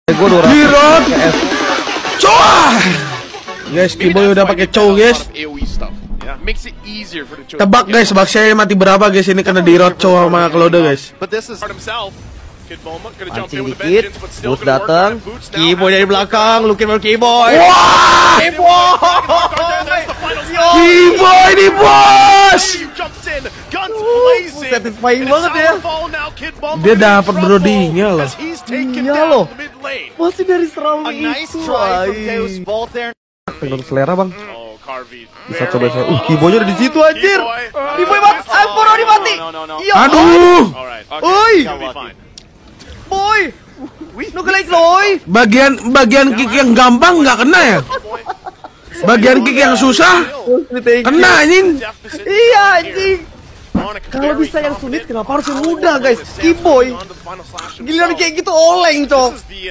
Gue dirot. Coa. Guys, kiboy udah pakai chou, guys. Tebak guys, bak saya mati berapa guys ini kena dirot chou sama Claude guys. Pancing dikit, boots datang, kiboy dari belakang, looking for kiboy. Wah! Kiboy di bos. Satisfying banget ya. Dia dapat brodinya loh. Iya loh. Masih dari seram itu. Tengok selera bang. Bisa coba saya. Kiboynya ada di situ anjir. Kiboy mati, Ampun udah mati. Aduh. Oi. Boy. No like loy. Bagian kick yang gampang nggak kena ya? Bagian kick yang susah kena anjing. Iya anjing. Kalau bisa yang sulit kenapa harus yang mudah guys? Kiboy giliran kayak gitu oleng cok.